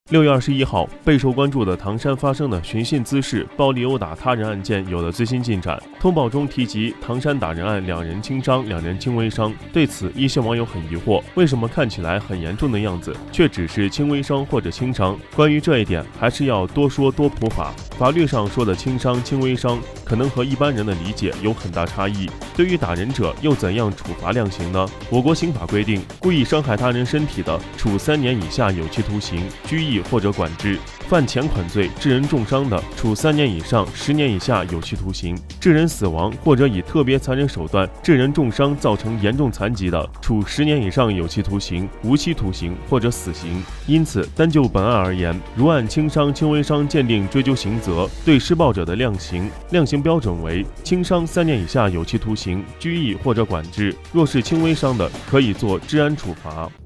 6月21号，备受关注的唐山发生的寻衅滋事、暴力殴打他人案件有了最新进展。通报中提及，唐山打人案2人轻伤，2人轻微伤。对此，一些网友很疑惑，为什么看起来很严重的样子，却只是轻微伤或者轻伤？关于这一点，还是要多说多普法。法律上说的轻伤、轻微伤，可能和一般人的理解有很大差异。对于打人者，又怎样处罚量刑呢？我国刑法规定，故意伤害他人身体的，处3年以下有期徒刑、拘役或者管制；犯前款罪致人重伤的，处3年以上10年以下有期徒刑；致人死亡或者以特别残忍手段致人重伤造成严重残疾的，处10年以上有期徒刑、无期徒刑或者死刑。因此，单就本案而言，如按轻伤、轻微伤鉴定追究刑责，对施暴者的量刑标准为轻伤3年以下有期徒刑、拘役或者管制；若是轻微伤的，可以做治安处罚。